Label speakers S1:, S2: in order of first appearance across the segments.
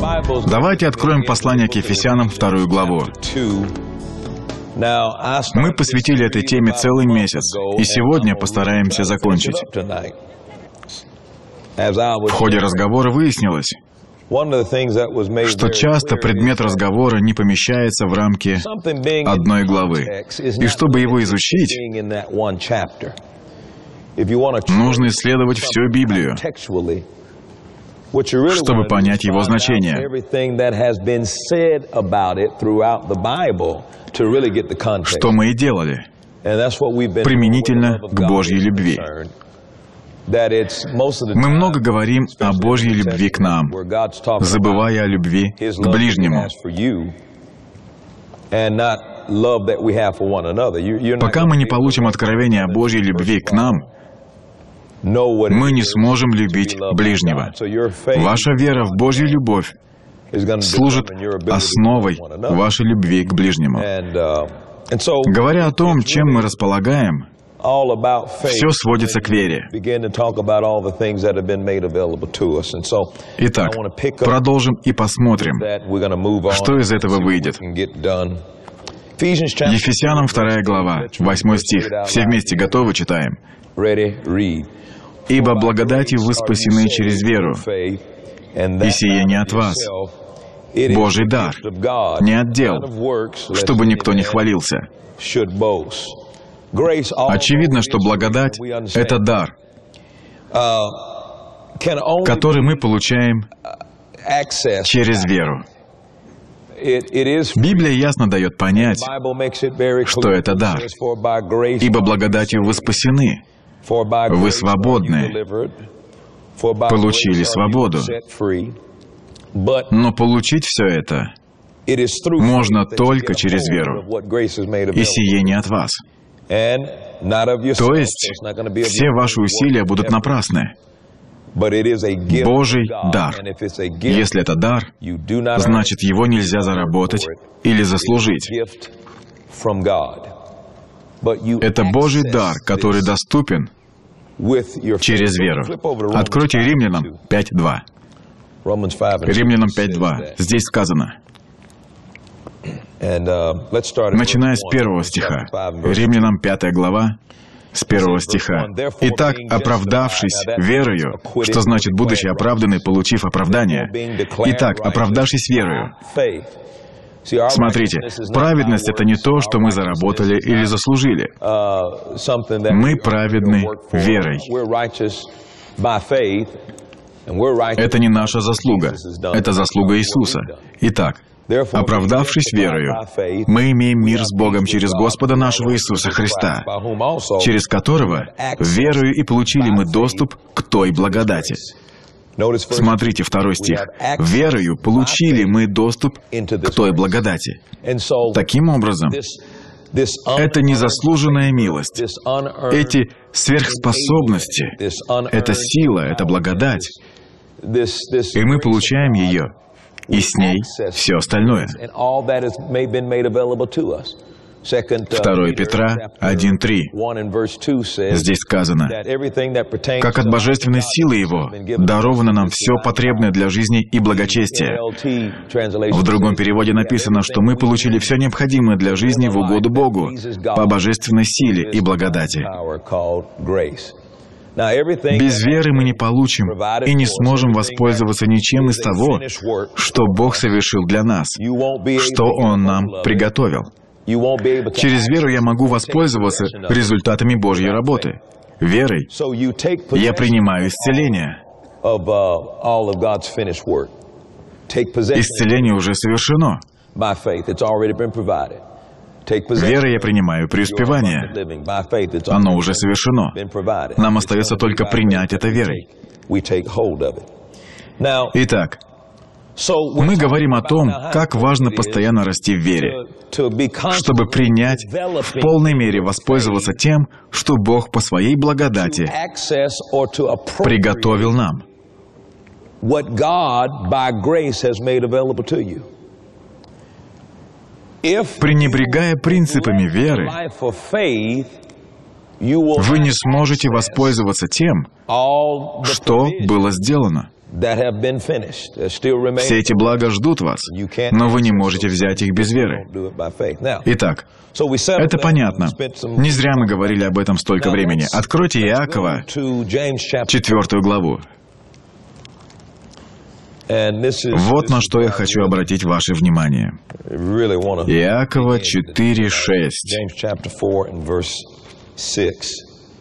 S1: Давайте откроем послание к Ефесянам, 2 главу. Мы посвятили этой теме целый месяц, и сегодня постараемся закончить. В ходе разговора выяснилось, что часто предмет разговора не помещается в рамки одной главы. И чтобы его изучить, нужно исследовать всю Библию, чтобы понять его значение. Что мы и делали, применительно к Божьей любви. Мы много говорим о Божьей любви к нам, забывая о любви к ближнему. Пока мы не получим откровение о Божьей любви к нам, мы не сможем любить ближнего. Ваша вера в Божью любовь служит основой вашей любви к ближнему. Говоря о том, чем мы располагаем, все сводится к вере. Итак, продолжим и посмотрим, что из этого выйдет. Ефесянам 2 глава, 8 стих. Все вместе готовы, читаем. «Ибо благодатью вы спасены через веру, и сие не от вас, Божий дар, не от дел, чтобы никто не хвалился». Очевидно, что благодать — это дар, который мы получаем через веру. Библия ясно дает понять, что это дар. «Ибо благодатью вы спасены, вы свободны, получили свободу». Но получить все это можно только через веру, и сие не от вас. То есть, все ваши усилия будут напрасны. Божий дар. Если это дар, значит, его нельзя заработать или заслужить. Это Божий дар, который доступен через веру. Откройте Римлянам 5:2. Римлянам 5:2. Здесь сказано. Начиная с 1 стиха. Римлянам 5 глава, с 1 стиха. «Итак, оправдавшись верою», что значит, будучи оправданы, получив оправдание. «Итак, оправдавшись верою». Смотрите, праведность — это не то, что мы заработали или заслужили. Мы праведны верой. Это не наша заслуга, это заслуга Иисуса. Итак, оправдавшись верою, мы имеем мир с Богом через Господа нашего Иисуса Христа, через которого верою и получили мы доступ к той благодати. Смотрите, 2 стих. «Верою получили мы доступ к той благодати». Таким образом, это незаслуженная милость. Эти сверхспособности, это сила, это благодать. И мы получаем ее, и с ней все остальное. 2 Петра 1:3. Здесь сказано: «Как от божественной силы Его даровано нам все потребное для жизни и благочестия». В другом переводе написано, что мы получили все необходимое для жизни в угоду Богу по божественной силе и благодати. Без веры мы не получим и не сможем воспользоваться ничем из того, что Бог совершил для нас, что Он нам приготовил. Через веру я могу воспользоваться результатами Божьей работы. Верой я принимаю исцеление. Исцеление уже совершено. Верой я принимаю преуспевание. Оно уже совершено. Нам остается только принять это верой. Итак, мы говорим о том, как важно постоянно расти в вере, чтобы принять, в полной мере воспользоваться тем, что Бог по Своей благодати приготовил нам. Пренебрегая принципами веры, вы не сможете воспользоваться тем, что было сделано. Все эти блага ждут вас, но вы не можете взять их без веры. Итак, это понятно. Не зря мы говорили об этом столько времени. Откройте Иакова, 4 главу. Вот на что я хочу обратить ваше внимание. Иакова 4:6.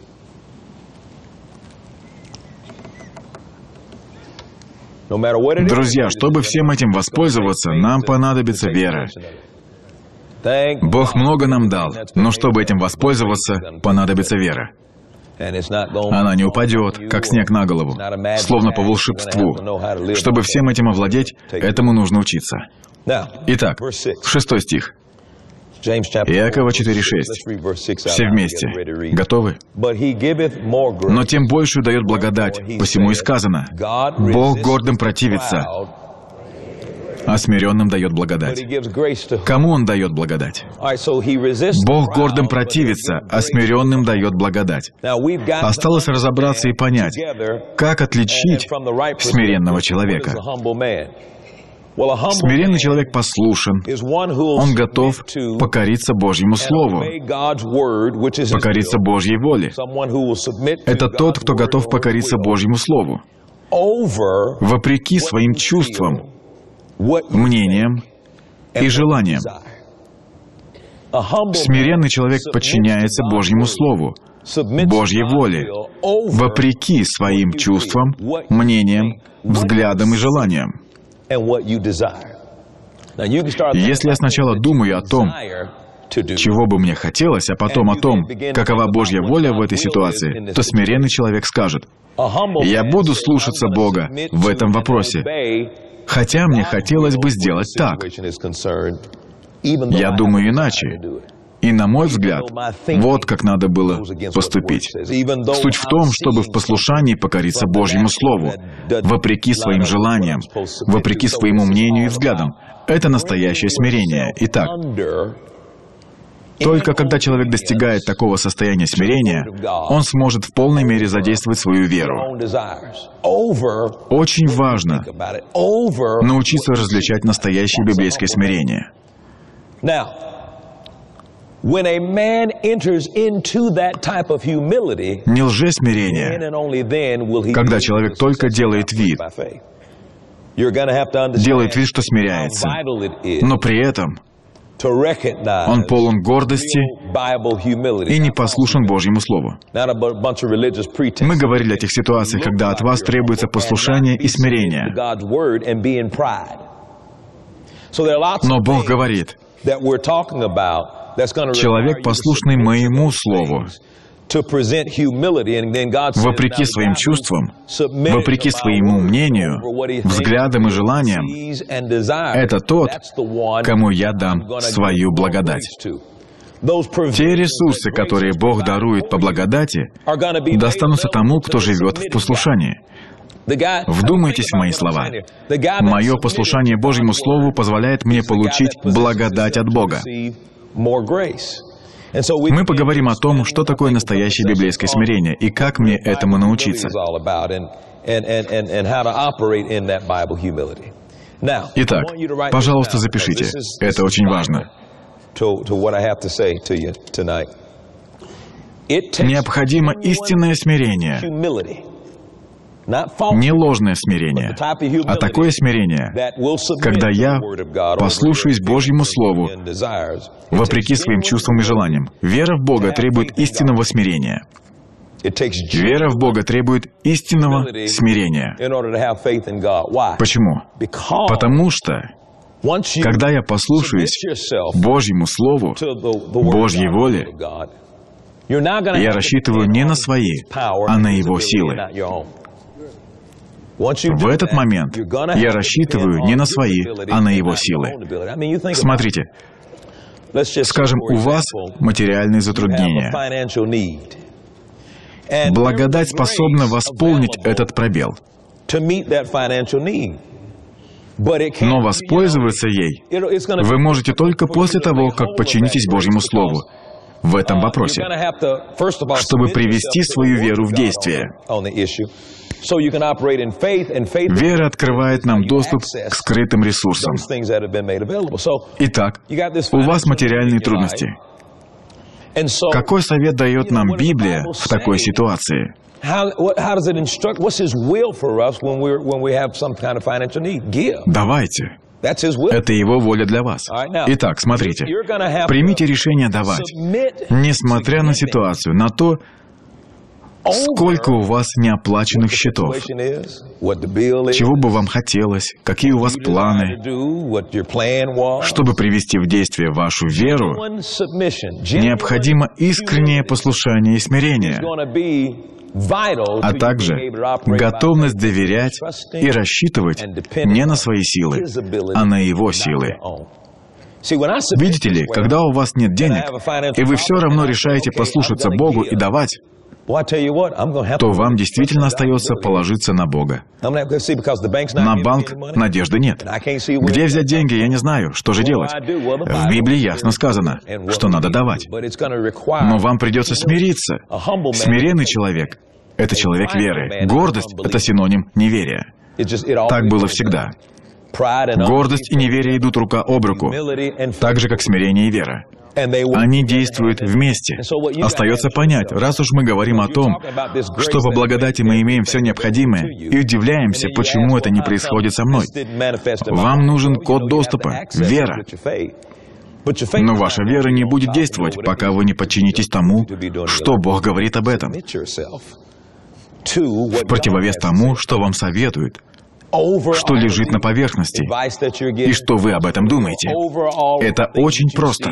S1: Друзья, чтобы всем этим воспользоваться, нам понадобится вера. Бог много нам дал, но чтобы этим воспользоваться, понадобится вера. Она не упадет, как снег на голову, словно по волшебству. Чтобы всем этим овладеть, этому нужно учиться. Итак, 6 стих. Иакова 4:6. Все вместе. Готовы? «Но тем большую дает благодать, посему и сказано, Бог гордым противится, а смиренным дает благодать». Кому Он дает благодать? Бог гордым противится, а смиренным дает благодать. Осталось разобраться и понять, как отличить смиренного человека. Смиренный человек послушен, он готов покориться Божьему Слову, покориться Божьей воле. Это тот, кто готов покориться Божьему Слову, вопреки своим чувствам, мнениям и желаниям. Смиренный человек подчиняется Божьему Слову, Божьей воле, вопреки своим чувствам, мнениям, взглядам и желаниям. Если я сначала думаю о том, чего бы мне хотелось, а потом о том, какова Божья воля в этой ситуации, то смиренный человек скажет: «Я буду слушаться Бога в этом вопросе, хотя мне хотелось бы сделать так. Я думаю иначе. И, на мой взгляд, вот как надо было поступить. Суть в том, чтобы в послушании покориться Божьему Слову, вопреки своим желаниям, вопреки своему мнению и взглядам. Это настоящее смирение. Итак, только когда человек достигает такого состояния смирения, он сможет в полной мере задействовать свою веру. Очень важно научиться различать настоящее библейское смирение. Не лжесмирение, когда человек только делает вид, что смиряется, но при этом он полон гордости и не послушен Божьему Слову. Мы говорили о тех ситуациях, когда от вас требуется послушание и смирение. Но Бог говорит: человек, послушный моему Слову, вопреки своим чувствам, вопреки своему мнению, взглядам и желаниям, это тот, кому я дам свою благодать. Те ресурсы, которые Бог дарует по благодати, достанутся тому, кто живет в послушании. Вдумайтесь в мои слова. Мое послушание Божьему Слову позволяет мне получить благодать от Бога. Мы поговорим о том, что такое настоящее библейское смирение и как мне этому научиться. Итак, пожалуйста, запишите. Это очень важно. Необходимо истинное смирение. Не ложное смирение, а такое смирение, когда я послушаюсь Божьему Слову, вопреки своим чувствам и желаниям. Вера в Бога требует истинного смирения. Вера в Бога требует истинного смирения. Почему? Потому что, когда я послушаюсь Божьему Слову, Божьей воле, я рассчитываю не на свои, а на Его силы. В этот момент я рассчитываю не на свои, а на Его силы. Смотрите, скажем, у вас материальные затруднения. Благодать способна восполнить этот пробел. Но воспользоваться ей вы можете только после того, как подчинитесь Божьему Слову в этом вопросе, чтобы привести свою веру в действие. Вера открывает нам доступ к скрытым ресурсам. Итак, у вас материальные трудности. Какой совет дает нам Библия в такой ситуации? Давайте. Это Его воля для вас. Итак, смотрите. Примите решение давать, несмотря на ситуацию, на то, сколько у вас неоплаченных счетов, чего бы вам хотелось, какие у вас планы, чтобы привести в действие вашу веру, необходимо искреннее послушание и смирение, а также готовность доверять и рассчитывать не на свои силы, а на Его силы. Видите ли, когда у вас нет денег, и вы все равно решаете послушаться Богу и давать, то вам действительно остается положиться на Бога. На банк надежды нет. Где взять деньги, я не знаю. Что же делать? В Библии ясно сказано, что надо давать. Но вам придется смириться. Смиренный человек — это человек веры. Гордость — это синоним неверия. Так было всегда. Гордость и неверие идут рука об руку, так же, как смирение и вера. Они действуют вместе. Остается понять, раз уж мы говорим о том, что по благодати мы имеем все необходимое, и удивляемся, почему это не происходит со мной. Вам нужен код доступа — вера. Но ваша вера не будет действовать, пока вы не подчинитесь тому, что Бог говорит об этом. В противовес тому, что вам советуют, что лежит на поверхности, и что вы об этом думаете. Это очень просто.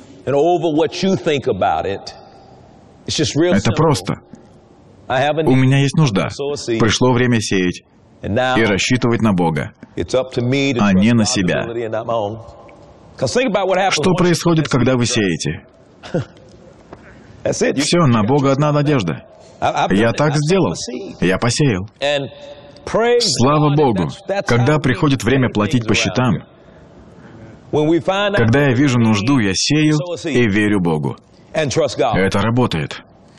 S1: Это просто. У меня есть нужда. Пришло время сеять и рассчитывать на Бога, а не на себя. Что происходит, когда вы сеете? Все, на Бога одна надежда. Я так сделал. Я посеял. Слава Богу, когда приходит время платить по счетам, когда я вижу нужду, я сею и верю Богу. Это работает.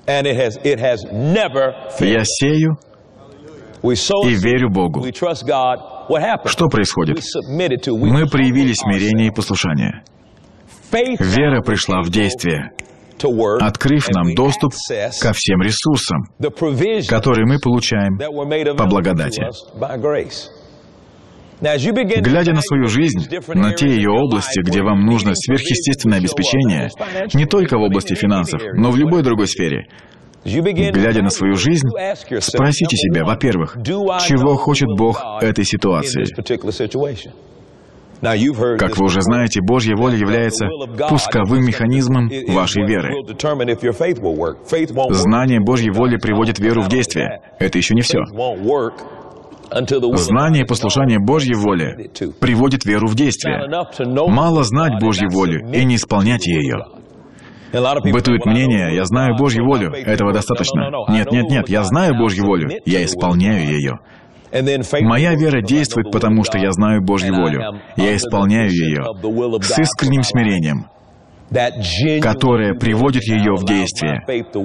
S1: Я сею и верю Богу. Что происходит? Мы проявили смирение и послушание. Вера пришла в действие, открыв нам доступ ко всем ресурсам, которые мы получаем по благодати. Глядя на свою жизнь, на те ее области, где вам нужно сверхъестественное обеспечение, не только в области финансов, но в любой другой сфере, глядя на свою жизнь, спросите себя, во-первых, чего хочет Бог этой ситуации? Как вы уже знаете, Божья воля является пусковым механизмом вашей веры. Знание Божьей воли приводит веру в действие. Это еще не все. Знание и послушание Божьей воле приводит веру в действие. Мало знать Божью волю и не исполнять ее. Бытует мнение: «Я знаю Божью волю, этого достаточно». Нет, я знаю Божью волю, я исполняю ее. Моя вера действует, потому что я знаю Божью волю. Я исполняю ее с искренним смирением, которое приводит ее в действие.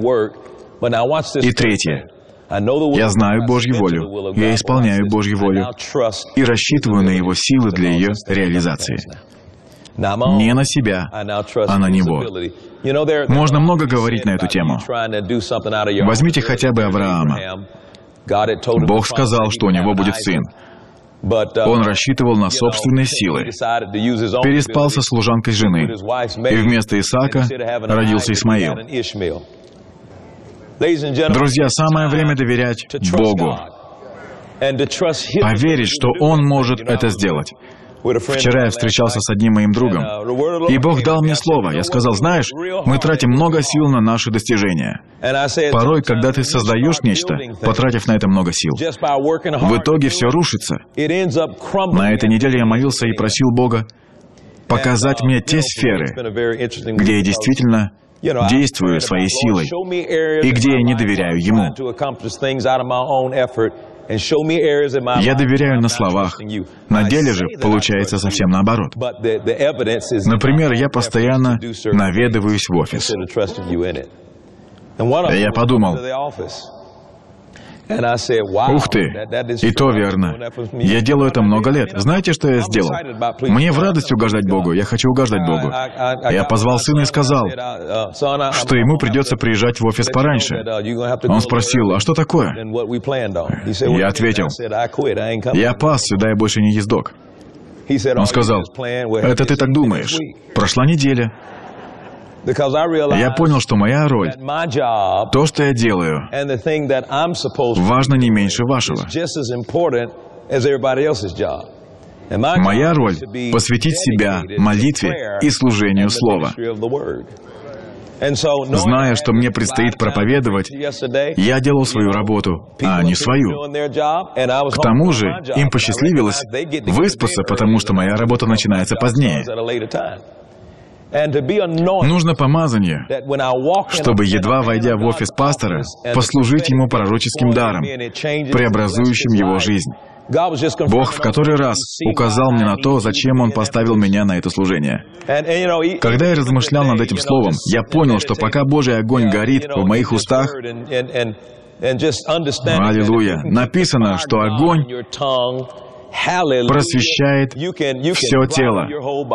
S1: И третье. Я знаю Божью волю, я исполняю Божью волю и рассчитываю на Его силы для ее реализации. Не на себя, а на Него. Можно много говорить на эту тему. Возьмите хотя бы Авраама. Бог сказал, что у него будет сын. Он рассчитывал на собственные силы, переспал со служанкой жены, и вместо Исаака родился Исмаил. Друзья, самое время доверять Богу, поверить, что Он может это сделать. Вчера я встречался с одним моим другом, и Бог дал мне слово. Я сказал: знаешь, мы тратим много сил на наши достижения. Порой, когда ты создаешь нечто, потратив на это много сил, в итоге все рушится. На этой неделе я молился и просил Бога показать мне те сферы, где я действительно действую своей силой, и где я не доверяю Ему. Я доверяю на словах, на деле же получается совсем наоборот. Например, я постоянно наведываюсь в офис. Я подумал, Ух ты, и то верно. Я делаю это много лет. Знаете, что я сделал? Мне в радость угождать Богу, я хочу угождать Богу. Я позвал сына и сказал, что ему придется приезжать в офис пораньше. Он спросил, а что такое? Я ответил, я пас, сюда я больше не ездок. Он сказал, это ты так думаешь. Прошла неделя. Я понял, что моя роль, то, что я делаю, важно не меньше вашего. Моя роль — посвятить себя молитве и служению Слова. Зная, что мне предстоит проповедовать, я делал свою работу, а не свою. К тому же, им посчастливилось выспаться, потому что моя работа начинается позднее. Нужно помазание, чтобы, едва войдя в офис пастора, послужить ему пророческим даром, преобразующим его жизнь. Бог в который раз указал мне на то, зачем Он поставил меня на это служение. Когда я размышлял над этим словом, я понял, что пока Божий огонь горит в моих устах, аллилуйя, написано, что огонь просвещает все тело.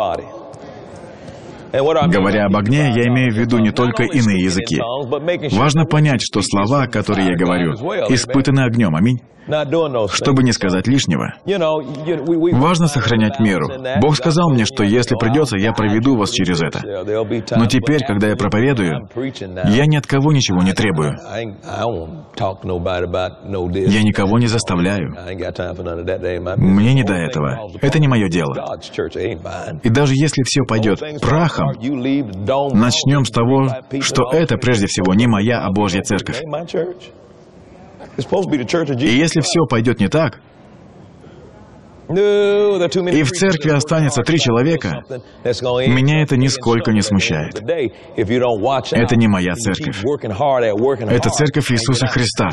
S1: Говоря об огне, я имею в виду не только иные языки. Важно понять, что слова, которые я говорю, испытаны огнем. Аминь. Чтобы не сказать лишнего. Важно сохранять меру. Бог сказал мне, что если придется, я проведу вас через это. Но теперь, когда я проповедую, я ни от кого ничего не требую. Я никого не заставляю. Мне не до этого. Это не мое дело. И даже если все пойдет прахом, начнем с того, что это прежде всего не моя, а Божья церковь. И если все пойдет не так, и в церкви останется 3 человека, меня это нисколько не смущает. Это не моя церковь. Это церковь Иисуса Христа.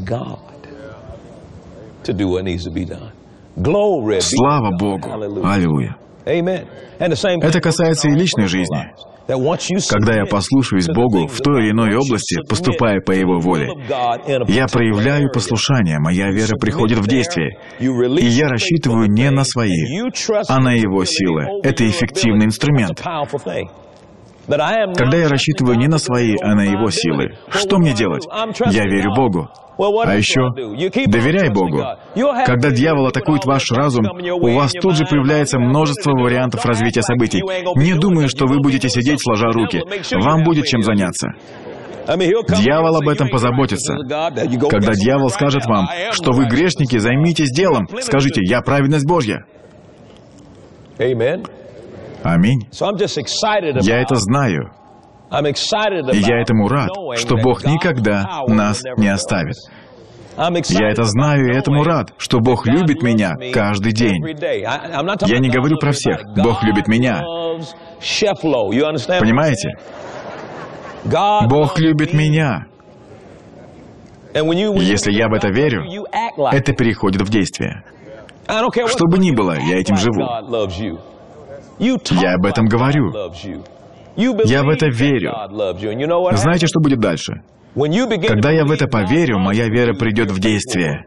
S1: Слава Богу! Аллилуйя! Это касается и личной жизни. Когда я послушаюсь Богу в той или иной области, поступая по Его воле, я проявляю послушание, моя вера приходит в действие, и я рассчитываю не на свои, а на Его силы. Это эффективный инструмент. Когда я рассчитываю не на свои, а на Его силы, что мне делать? Я верю Богу. А еще доверяй Богу. Когда дьявол атакует ваш разум, у вас тут же появляется множество вариантов развития событий. Не думаю, что вы будете сидеть сложа руки. Вам будет чем заняться. Дьявол об этом позаботится. Когда дьявол скажет вам, что вы грешники, займитесь делом. Скажите, я праведность Божья. Аминь. Я это знаю. И я этому рад, что Бог никогда нас не оставит. Я это знаю и этому рад, что Бог любит меня каждый день. Я не говорю про всех. Бог любит меня. Понимаете? Бог любит меня. Если я в это верю, это переходит в действие. Что бы ни было, я этим живу. Я об этом говорю. Я в это верю. Знаете, что будет дальше? Когда я в это поверю, моя вера придет в действие.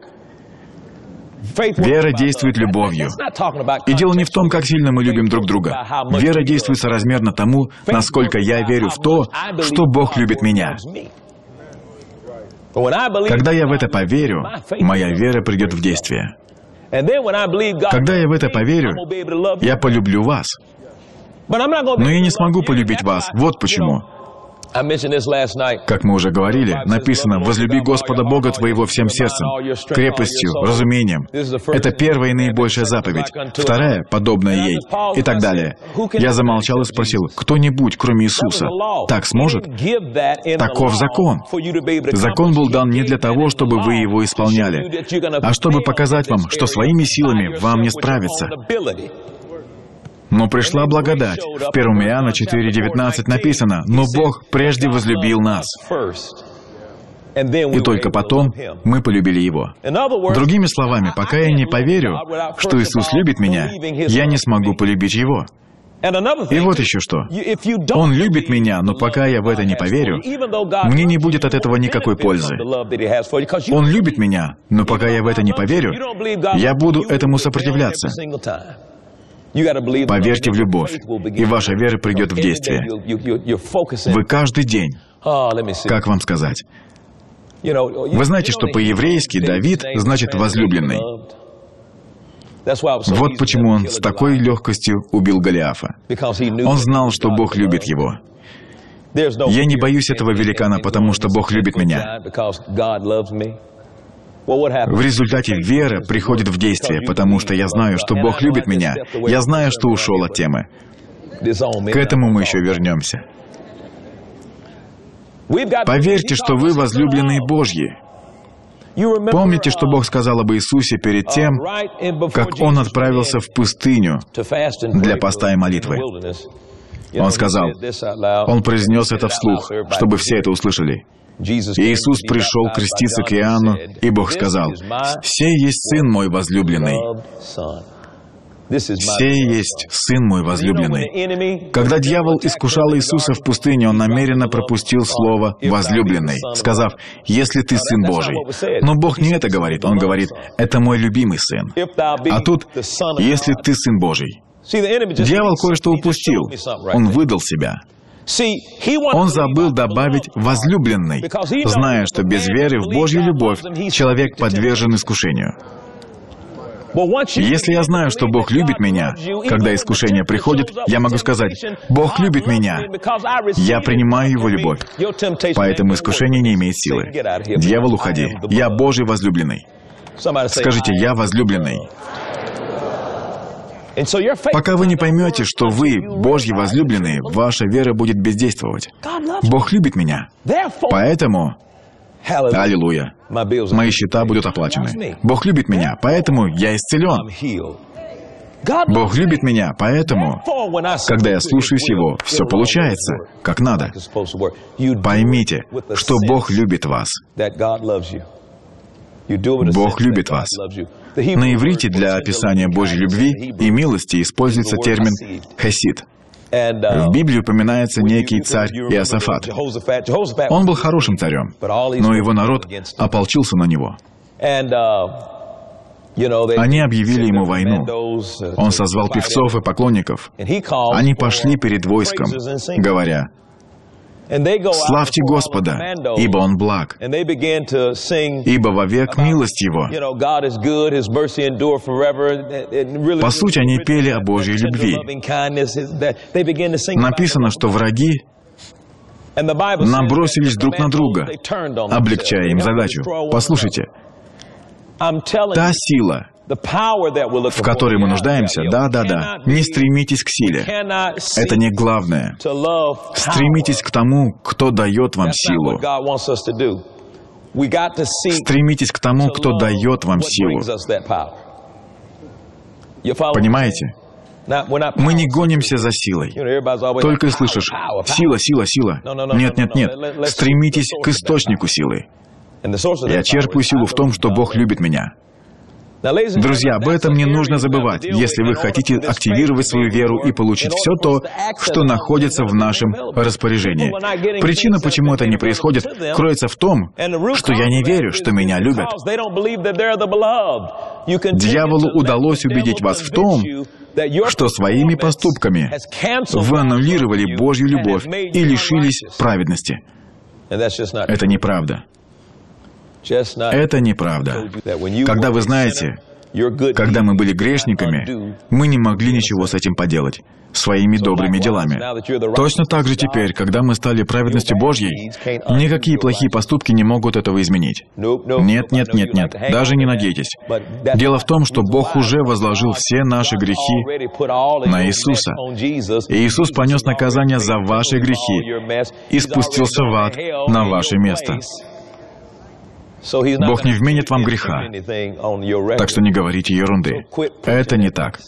S1: Вера действует любовью. И дело не в том, как сильно мы любим друг друга. Вера действует соразмерно тому, насколько я верю в то, что Бог любит меня. Когда я в это поверю, моя вера придет в действие. Когда я в это поверю, я полюблю вас. Но я не смогу полюбить вас. Вот почему. Как мы уже говорили, написано «Возлюби Господа Бога твоего всем сердцем, крепостью, разумением». Это первая и наибольшая заповедь. Вторая, подобная ей, и так далее. Я замолчал и спросил, кто-нибудь, кроме Иисуса, так сможет? Таков закон. Закон был дан не для того, чтобы вы его исполняли, а чтобы показать вам, что своими силами вам не справиться. Но пришла благодать. В 1 Иоанна 4:19 написано, «Но Бог прежде возлюбил нас». И только потом мы полюбили Его. Другими словами, пока я не поверю, что Иисус любит меня, я не смогу полюбить Его. И вот еще что. Он любит меня, но пока я в это не поверю, мне не будет от этого никакой пользы. Он любит меня, но пока я в это не поверю, я буду этому сопротивляться. Поверьте в любовь, и ваша вера придет в действие. Вы каждый день, как вам сказать? Вы знаете, что по-еврейски Давид значит «возлюбленный». Вот почему он с такой легкостью убил Голиафа. Он знал, что Бог любит его. Я не боюсь этого великана, потому что Бог любит меня. В результате вера приходит в действие, потому что я знаю, что Бог любит меня. Я знаю, что ушел от темы. К этому мы еще вернемся. Поверьте, что вы возлюбленные Божьи. Помните, что Бог сказал об Иисусе перед тем, как Он отправился в пустыню для поста и молитвы? Он сказал, Он произнес это вслух, чтобы все это услышали. Иисус пришел креститься к Иоанну, и Бог сказал, «Сей есть Сын мой возлюбленный». «Сей есть Сын мой возлюбленный». Когда дьявол искушал Иисуса в пустыне, он намеренно пропустил слово «возлюбленный», сказав, «Если ты Сын Божий». Но Бог не это говорит, Он говорит, «Это мой любимый Сын». А тут, «Если ты Сын Божий». Дьявол кое-что упустил. Он выдал себя. Он забыл добавить «возлюбленный», зная, что без веры в Божью любовь человек подвержен искушению. Если я знаю, что Бог любит меня, когда искушение приходит, я могу сказать, «Бог любит меня, я принимаю Его любовь, поэтому искушение не имеет силы. Дьявол, уходи, я Божий возлюбленный». Скажите, «Я возлюбленный». Пока вы не поймете, что вы Божьи возлюбленные, ваша вера будет бездействовать. Бог любит меня, поэтому... Аллилуйя. Мои счета будут оплачены. Бог любит меня, поэтому я исцелен. Бог любит меня, поэтому, когда я слушаюсь Его, все получается, как надо. Поймите, что Бог любит вас. Бог любит вас. На иврите для описания Божьей любви и милости используется термин «хесид». В Библии упоминается некий царь Иосафат. Он был хорошим царем, но его народ ополчился на него. Они объявили ему войну. Он созвал певцов и поклонников. Они пошли перед войском, говоря, «Славьте Господа, ибо Он благ, ибо вовек милость Его». По сути, они пели о Божьей любви. Написано, что враги набросились друг на друга, облегчая им задачу. Послушайте, та сила, в которой мы нуждаемся, да, не стремитесь к силе. Это не главное. Стремитесь к тому, кто дает вам силу. Стремитесь к тому, кто дает вам силу. Понимаете? Мы не гонимся за силой. Только и слышишь, сила, сила, сила. Нет. Стремитесь к источнику силы. Я черпаю силу в том, что Бог любит меня. Друзья, об этом не нужно забывать, если вы хотите активировать свою веру и получить все то, что находится в нашем распоряжении. Причина, почему это не происходит, кроется в том, что я не верю, что меня любят. Дьяволу удалось убедить вас в том, что своими поступками вы аннулировали Божью любовь и лишились праведности. Это неправда. Это неправда. Когда вы знаете, когда мы были грешниками, мы не могли ничего с этим поделать, своими добрыми делами. Точно так же теперь, когда мы стали праведностью Божьей, никакие плохие поступки не могут этого изменить. Нет, даже не надейтесь. Дело в том, что Бог уже возложил все наши грехи на Иисуса. И Иисус понес наказание за ваши грехи и спустился в ад на ваше место. Бог не вменит вам греха, так что не говорите ерунды. Это не так.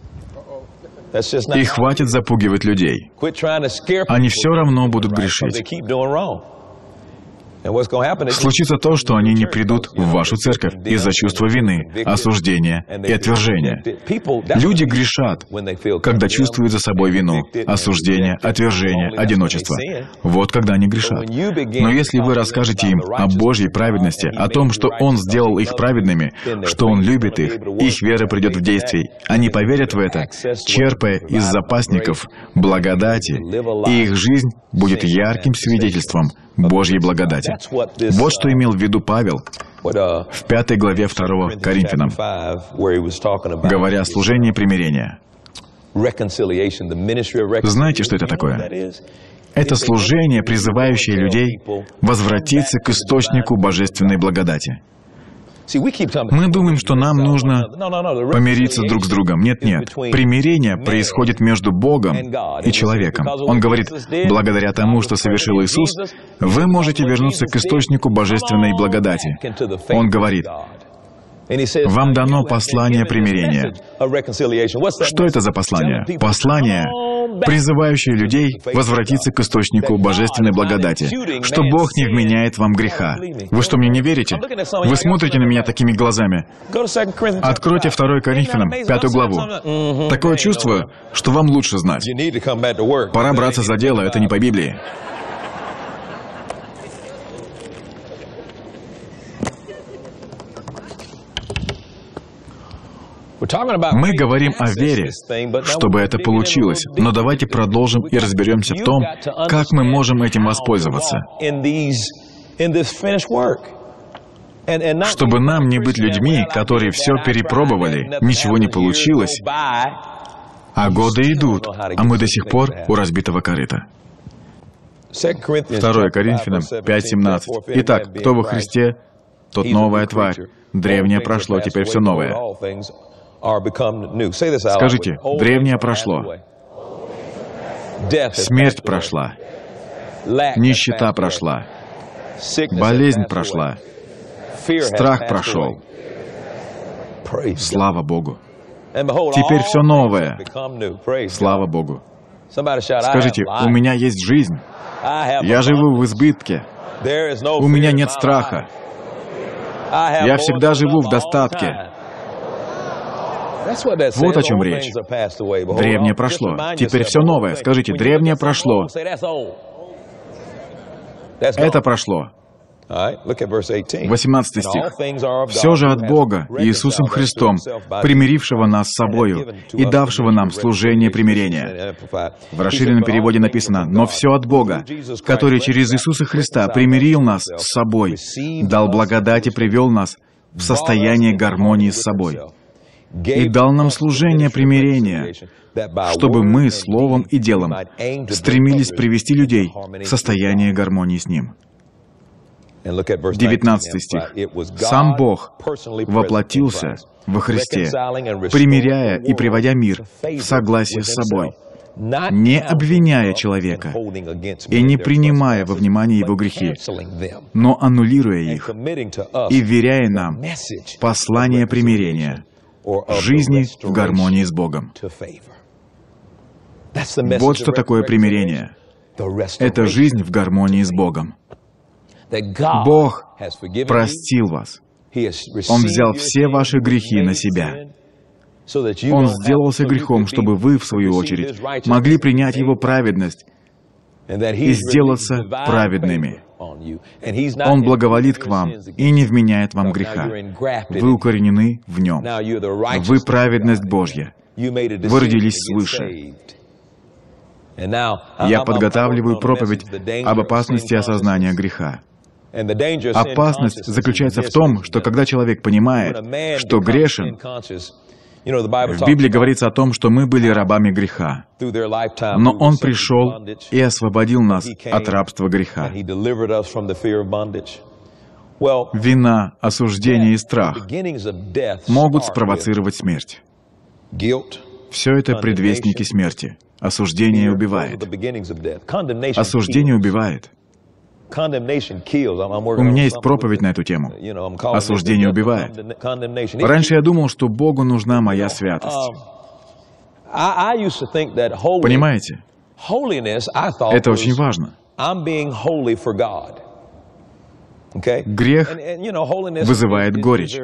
S1: И хватит запугивать людей. Они все равно будут грешить. Случится то, что они не придут в вашу церковь из-за чувства вины, осуждения и отвержения. Люди грешат, когда чувствуют за собой вину, осуждение, отвержение, одиночество. Вот когда они грешат. Но если вы расскажете им о Божьей праведности, о том, что Он сделал их праведными, что Он любит их вера придет в действие. Они поверят в это, черпая из запасников благодати, и их жизнь будет ярким свидетельством Божьей благодати. Вот что имел в виду Павел в 5 главе 2 Коринфянам, говоря о служении примирения. Знаете, что это такое? Это служение, призывающее людей возвратиться к источнику божественной благодати. Мы думаем, что нам нужно помириться друг с другом. Нет. Примирение происходит между Богом и человеком. Он говорит, благодаря тому, что совершил Иисус, вы можете вернуться к источнику божественной благодати. Он говорит, вам дано послание примирения. Что это за послание? Послание, призывающее людей возвратиться к источнику божественной благодати, что Бог не вменяет вам греха. Вы что, мне не верите? Вы смотрите на меня такими глазами. Откройте 2 Коринфянам, 5 главу. Такое чувство, что вам лучше знать. Пора браться за дело, это не по Библии. Мы говорим о вере, чтобы это получилось, но давайте продолжим и разберемся в том, как мы можем этим воспользоваться. Чтобы нам не быть людьми, которые все перепробовали, ничего не получилось, а годы идут, а мы до сих пор у разбитого корыта. 2 Коринфянам 5:17. Итак, кто во Христе, тот новая тварь. Древнее прошло, теперь все новое. Скажите, древнее прошло. Смерть прошла. Нищета прошла. Болезнь прошла. Страх прошел. Слава Богу. Теперь все новое. Слава Богу. Скажите, у меня есть жизнь. Я живу в избытке. У меня нет страха. Я всегда живу в достатке. Вот о чем речь. Древнее прошло. Теперь все новое. Скажите, древнее прошло. Это прошло. 18 стих. «Все же от Бога, Иисусом Христом, примирившего нас с собою и давшего нам служение примирения». В расширенном переводе написано «Но все от Бога, который через Иисуса Христа примирил нас с собой, дал благодать и привел нас в состояние гармонии с собой, и дал нам служение примирения, чтобы мы словом и делом стремились привести людей в состояние гармонии с Ним». 19 стих. «Сам Бог воплотился во Христе, примиряя и приводя мир в согласие с собой, не обвиняя человека и не принимая во внимание его грехи, но аннулируя их и вверяя нам послание примирения, жизни в гармонии с Богом». Вот что такое примирение. Это жизнь в гармонии с Богом. Бог простил вас. Он взял все ваши грехи на себя. Он сделался грехом, чтобы вы, в свою очередь, могли принять Его праведность и сделаться праведными. Он благоволит к вам и не вменяет вам греха. Вы укоренены в Нем. Вы праведность Божья. Вы родились свыше. Я подготавливаю проповедь об опасности осознания греха. Опасность заключается в том, что когда человек понимает, что грешен, в Библии говорится о том, что мы были рабами греха, но Он пришел и освободил нас от рабства греха. Вина, осуждение и страх могут спровоцировать смерть. Все это предвестники смерти. Осуждение убивает. Осуждение убивает. У меня есть проповедь на эту тему. Осуждение убивает. Раньше я думал, что Богу нужна моя святость. Понимаете? Это очень важно. Грех вызывает горечь.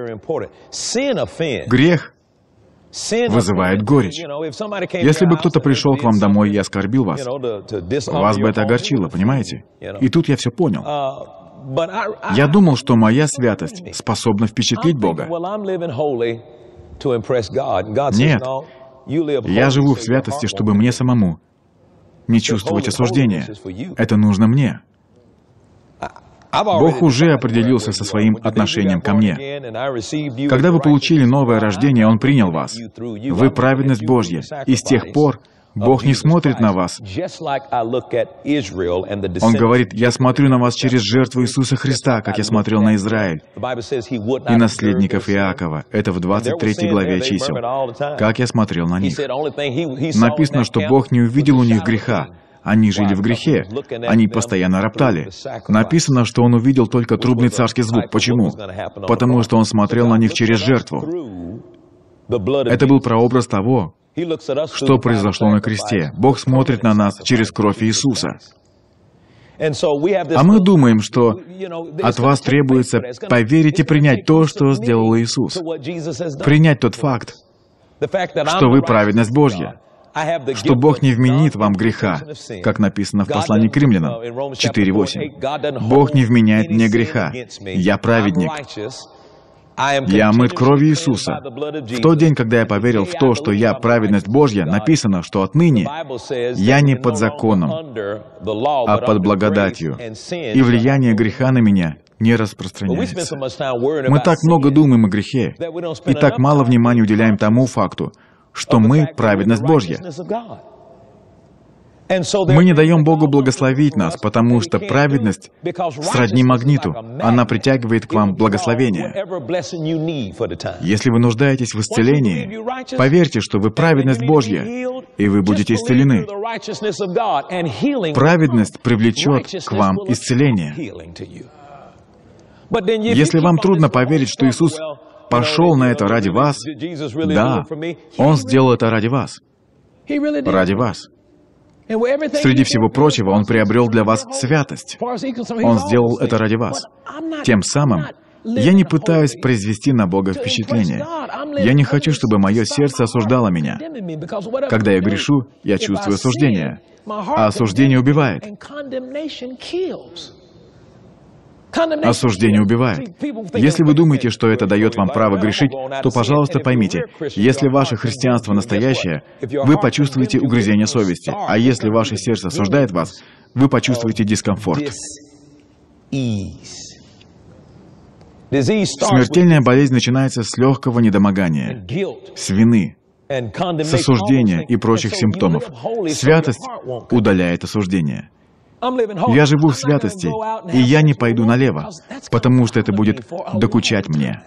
S1: Грех вызывает горечь. Если бы кто-то пришел к вам домой и оскорбил вас, вас бы это огорчило, понимаете? И тут я все понял. Я думал, что моя святость способна впечатлить Бога. Нет, я живу в святости, чтобы мне самому не чувствовать осуждения. Это нужно мне. Бог уже определился со своим отношением ко мне. Когда вы получили новое рождение, Он принял вас. Вы праведность Божья. И с тех пор Бог не смотрит на вас. Он говорит: «Я смотрю на вас через жертву Иисуса Христа, как я смотрел на Израиль и наследников Иакова». Это в 23 главе Чисел. Как я смотрел на них. Написано, что Бог не увидел у них греха. Они жили в грехе. Они постоянно роптали. Написано, что Он увидел только трубный царский звук. Почему? Потому что Он смотрел на них через жертву. Это был прообраз того, что произошло на кресте. Бог смотрит на нас через кровь Иисуса. А мы думаем, что от вас требуется поверить и принять то, что сделал Иисус. Принять тот факт, что вы праведность Божья, что Бог не вменит вам греха, как написано в послании к Римлянам 4:8. Бог не вменяет мне греха. Я праведник. Я омыт кровью Иисуса. В тот день, когда я поверил в то, что я праведность Божья, написано, что отныне я не под законом, а под благодатью, и влияние греха на меня не распространяется. Мы так много думаем о грехе, и так мало внимания уделяем тому факту, что мы праведность Божья. Мы не даем Богу благословить нас, потому что праведность сродни магниту. Она притягивает к вам благословение. Если вы нуждаетесь в исцелении, поверьте, что вы праведность Божья, и вы будете исцелены. Праведность привлечет к вам исцеление. Если вам трудно поверить, что Иисус пошел на это ради вас, да, Он сделал это ради вас. Ради вас. Среди всего прочего, Он приобрел для вас святость. Он сделал это ради вас. Тем самым, я не пытаюсь произвести на Бога впечатление. Я не хочу, чтобы мое сердце осуждало меня. Когда я грешу, я чувствую осуждение. А осуждение убивает. Осуждение убивает. Если вы думаете, что это дает вам право грешить, то, пожалуйста, поймите, если ваше христианство настоящее, вы почувствуете угрызение совести, а если ваше сердце осуждает вас, вы почувствуете дискомфорт. Смертельная болезнь начинается с легкого недомогания, с вины, с осуждения и прочих симптомов. Святость удаляет осуждение. Я живу в святости, и я не пойду налево, потому что это будет докучать мне.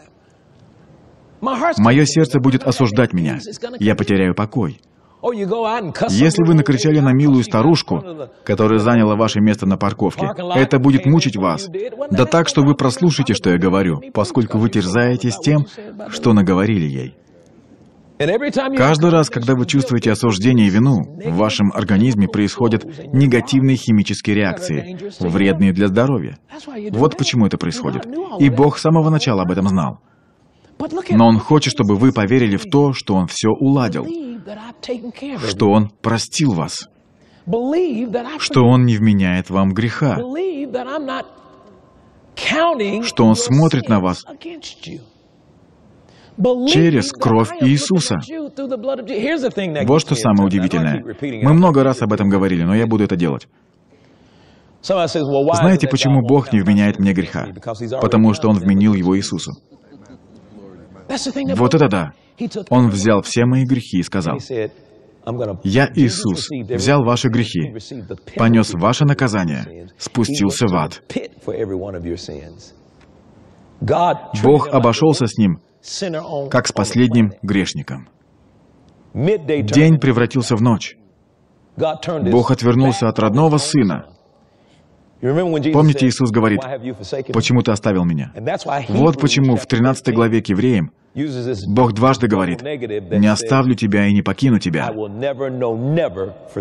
S1: Мое сердце будет осуждать меня. Я потеряю покой. Если вы накричали на милую старушку, которая заняла ваше место на парковке, это будет мучить вас. Да так, что вы прослушаете, что я говорю, поскольку вы терзаетесь тем, что наговорили ей. Каждый раз, когда вы чувствуете осуждение и вину, в вашем организме происходят негативные химические реакции, вредные для здоровья. Вот почему это происходит. И Бог с самого начала об этом знал. Но Он хочет, чтобы вы поверили в то, что Он все уладил, что Он простил вас, что Он не вменяет вам греха, что Он смотрит на вас через кровь Иисуса. Вот что самое удивительное. Мы много раз об этом говорили, но я буду это делать. Знаете, почему Бог не вменяет мне греха? Потому что Он вменил его Иисусу. Вот это да. Он взял все мои грехи и сказал: «Я, Иисус, взял ваши грехи, понес ваше наказание, спустился в ад». Бог обошелся с ним, как с последним грешником. День превратился в ночь. Бог отвернулся от родного Сына. Помните, Иисус говорит: «Почему ты оставил меня?» Вот почему в 13 главе к Евреям Бог дважды говорит: «Не оставлю тебя и не покину тебя».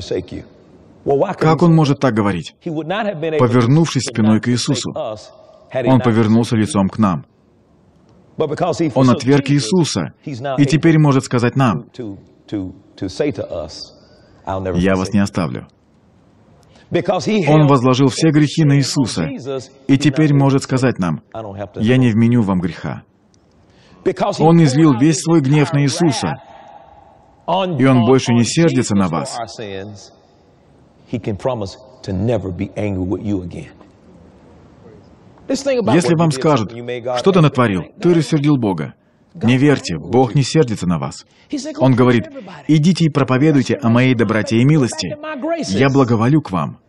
S1: Как Он может так говорить, повернувшись спиной к Иисусу? Он повернулся лицом к нам. Он отверг Иисуса, и теперь может сказать нам: «Я вас не оставлю». Он возложил все грехи на Иисуса, и теперь может сказать нам: «Я не вменю вам греха». Он излил весь свой гнев на Иисуса, и Он больше не сердится на вас. Если вам скажут: «Что ты натворил? Ты рассердил Бога», не верьте, Бог не сердится на вас. Он говорит: «Идите и проповедуйте о моей доброте и милости. Я благоволю к вам».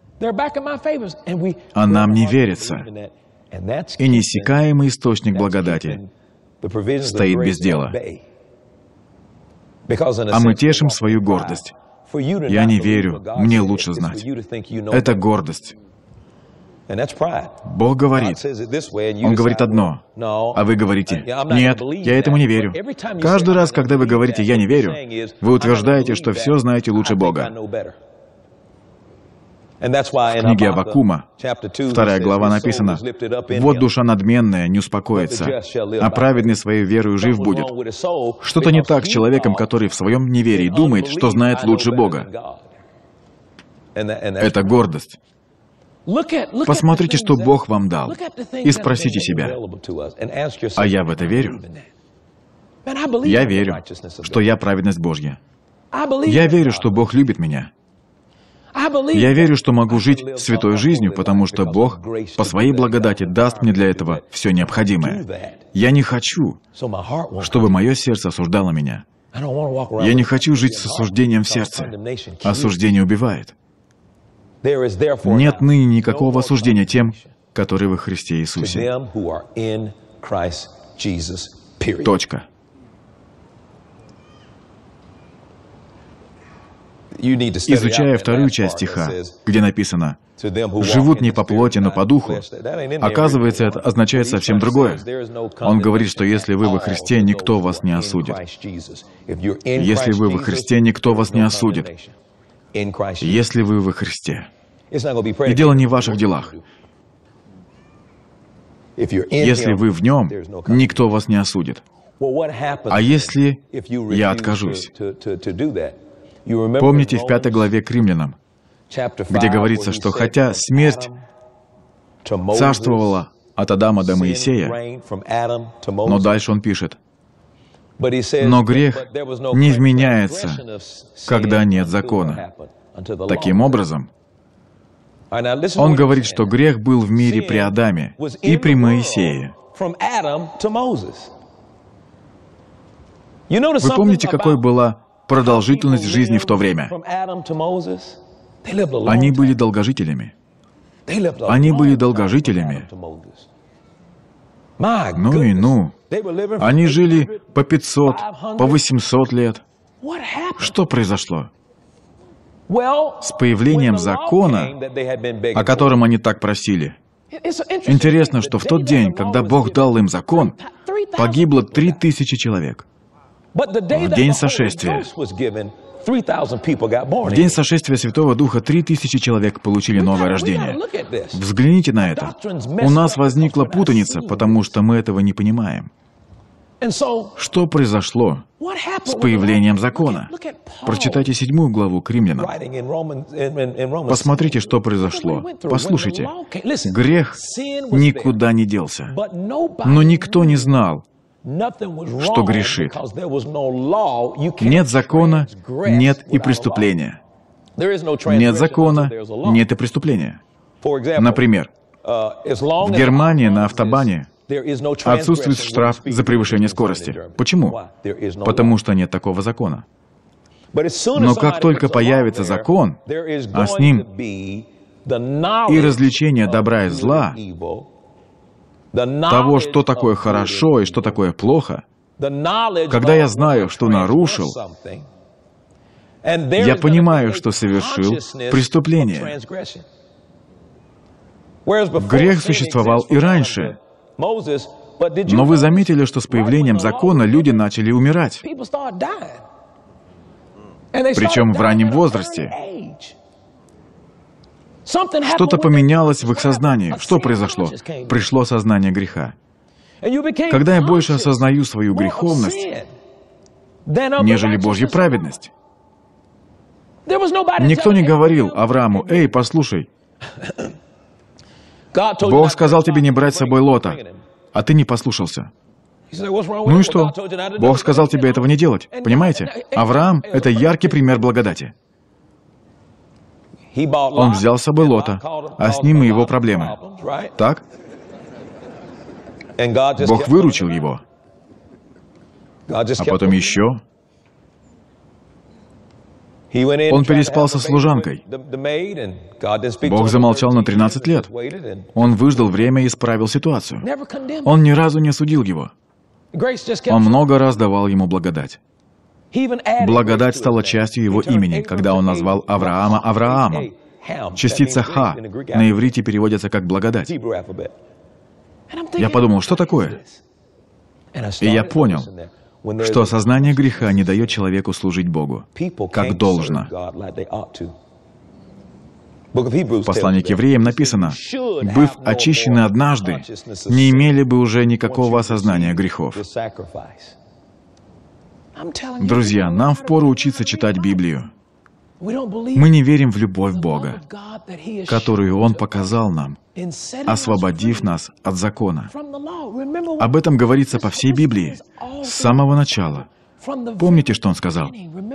S1: А нам не верится. И неиссякаемый источник благодати стоит без дела. А мы тешим свою гордость. Я не верю, мне лучше знать. Это гордость. Бог говорит. Он говорит одно, а вы говорите: «Нет, я этому не верю». Каждый раз, когда вы говорите «я не верю», вы утверждаете, что все знаете лучше Бога. В книге Аввакума, 2 глава, написано: «Вот душа надменная не успокоится, а праведный своей верою жив будет». Что-то не так с человеком, который в своем неверии думает, что знает лучше Бога. Это гордость. Посмотрите, что Бог вам дал, и спросите себя: «А я в это верю?» Я верю, что я праведность Божья. Я верю, что Бог любит меня. Я верю, что могу жить святой жизнью, потому что Бог по своей благодати даст мне для этого все необходимое. Я не хочу, чтобы мое сердце осуждало меня. Я не хочу жить с осуждением в сердце. Осуждение убивает. Нет ныне никакого осуждения тем, которые во Христе Иисусе. Точка. Изучая вторую часть стиха, где написано «живут не по плоти, но по духу», оказывается, это означает совсем другое. Он говорит, что если вы во Христе, никто вас не осудит. Если вы во Христе, никто вас не осудит. Если вы во Христе. И дело не в ваших делах. Если вы в Нем, никто вас не осудит. А если я откажусь? Помните в 5 главе к Римлянам, где говорится, что хотя смерть царствовала от Адама до Моисея, но дальше он пишет: «Но грех не вменяется, когда нет закона». Таким образом, он говорит, что грех был в мире при Адаме и при Моисее. Вы помните, какой была продолжительность жизни в то время? Они были долгожителями. Они были долгожителями. Ну и ну. Они жили по 500, по 800 лет. Что произошло? С появлением закона, о котором они так просили. Интересно, что в тот день, когда Бог дал им закон, погибло 3000 человек. В день сошествия. В день сошествия Святого Духа 3000 человек получили новое рождение. Взгляните на это. У нас возникла путаница, потому что мы этого не понимаем. Что произошло с появлением закона? Прочитайте 7 главу к Римлянам. Посмотрите, что произошло. Послушайте. Грех никуда не делся. Но никто не знал, что грешит. Нет закона, нет и преступления. Нет закона, нет и преступления. Например, в Германии на автобане отсутствует штраф за превышение скорости. Почему? Потому что нет такого закона. Но как только появится закон, а с ним и развлечение добра и зла, того, что такое хорошо и что такое плохо, когда я знаю, что нарушил, я понимаю, что совершил преступление. Грех существовал и раньше. Но вы заметили, что с появлением закона люди начали умирать. Причем в раннем возрасте. Что-то поменялось в их сознании. Что произошло? Пришло сознание греха. Когда я больше осознаю свою греховность, нежели Божью праведность. Никто не говорил Аврааму: «Эй, послушай, Бог сказал тебе не брать с собой Лота, а ты не послушался». Ну и что? Бог сказал тебе этого не делать. Понимаете? Авраам — это яркий пример благодати. Он взял с собой Лота, а с ним и его проблемы. Так? Бог выручил его. А потом еще. Он переспал со служанкой. Бог замолчал на 13 лет. Он выждал время и исправил ситуацию. Он ни разу не осудил его. Он много раз давал ему благодать. Благодать стала частью его имени, когда он назвал Авраама Авраамом. Частица «ха» на иврите переводится как «благодать». Я подумал, что такое? И я понял, что осознание греха не дает человеку служить Богу, как должно. В послании к евреям написано: «Быв очищены однажды, не имели бы уже никакого осознания грехов». Друзья, нам впору учиться читать Библию. Мы не верим в любовь Бога, которую Он показал нам, освободив нас от закона. Об этом говорится по всей Библии, с самого начала. Помните, что Он сказал?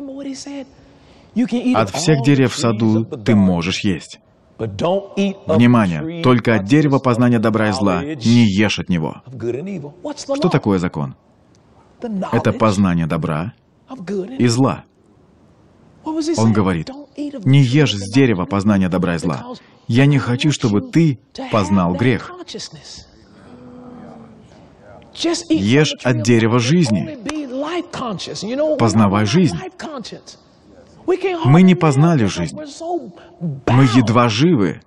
S1: «От всех дерев в саду ты можешь есть. Внимание, только от дерева познания добра и зла не ешь от него». Что такое закон? Это познание добра и зла. Он говорит: «Не ешь с дерева познания добра и зла. Я не хочу, чтобы ты познал грех. Ешь от дерева жизни. Познавай жизнь». Мы не познали жизнь. Мы едва живы.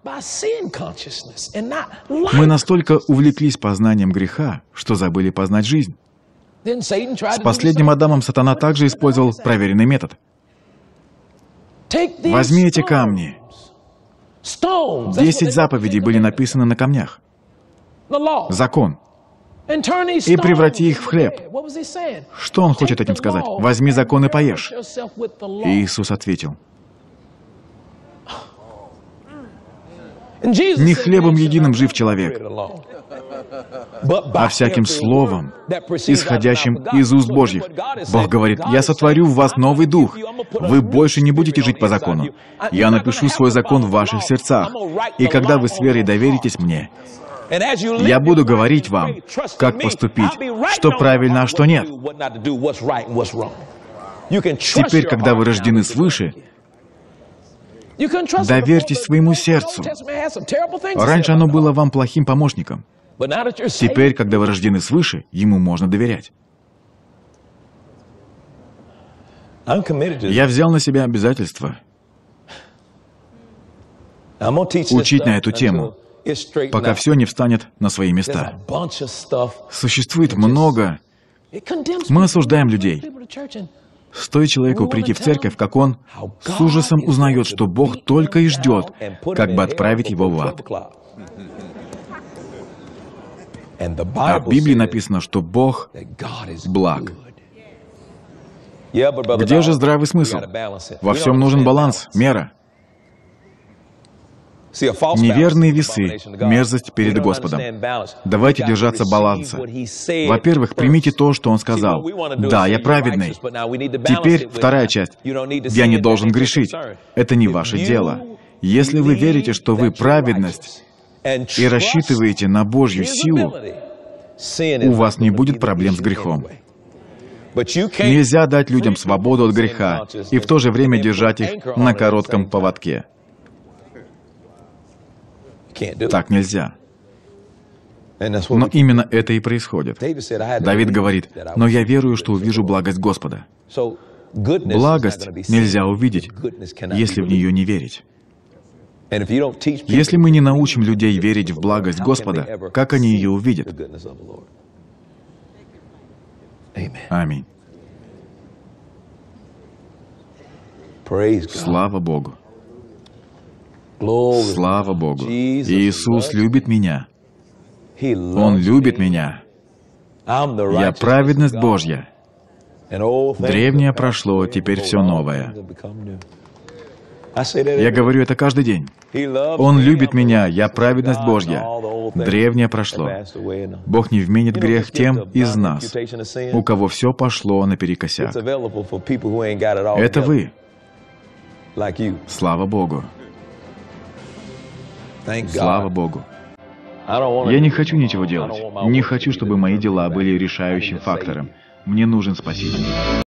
S1: Мы настолько увлеклись познанием греха, что забыли познать жизнь. С последним Адамом сатана также использовал проверенный метод. Возьми эти камни. 10 заповедей были написаны на камнях. Закон. И преврати их в хлеб. Что он хочет этим сказать? Возьми закон и поешь. И Иисус ответил: не хлебом единым жив человек, а всяким словом, исходящим из уст Божьих. Бог говорит: я сотворю в вас новый дух. Вы больше не будете жить по закону. Я напишу свой закон в ваших сердцах. И когда вы с верой доверитесь мне, я буду говорить вам, как поступить, что правильно, а что нет. Теперь, когда вы рождены свыше, доверьтесь своему сердцу. Раньше оно было вам плохим помощником. Теперь, когда вы рождены свыше, ему можно доверять. Я взял на себя обязательство учить на эту тему, пока все не встанет на свои места. Существует много. Мы осуждаем людей. Стоит человеку прийти в церковь, как он с ужасом узнает, что Бог только и ждет, как бы отправить его в ад. А в Библии написано, что Бог благ. Где же здравый смысл? Во всем нужен баланс, мера. Неверные весы — мерзость перед Господом. Давайте держаться баланса. Во-первых, примите то, что Он сказал. Да, я праведный. Теперь вторая часть. Я не должен грешить. Это не ваше дело. Если вы верите, что вы праведность, и рассчитываете на Божью силу, у вас не будет проблем с грехом. Нельзя дать людям свободу от греха и в то же время держать их на коротком поводке. Так нельзя. Но именно это и происходит. Давид говорит: «Но я верую, что увижу благость Господа». Благость нельзя увидеть, если в нее не верить. Если мы не научим людей верить в благость Господа, как они ее увидят? Аминь. Слава Богу. Слава Богу. Иисус любит меня. Он любит меня. Я праведность Божья. Древнее прошло, теперь все новое. Я говорю это каждый день. Он любит меня, я праведность Божья. Древнее прошло. Бог не вменит грех тем из нас, у кого все пошло наперекосяк. Это вы. Слава Богу. Слава Богу. Я не хочу ничего делать. Не хочу, чтобы мои дела были решающим фактором. Мне нужен Спаситель.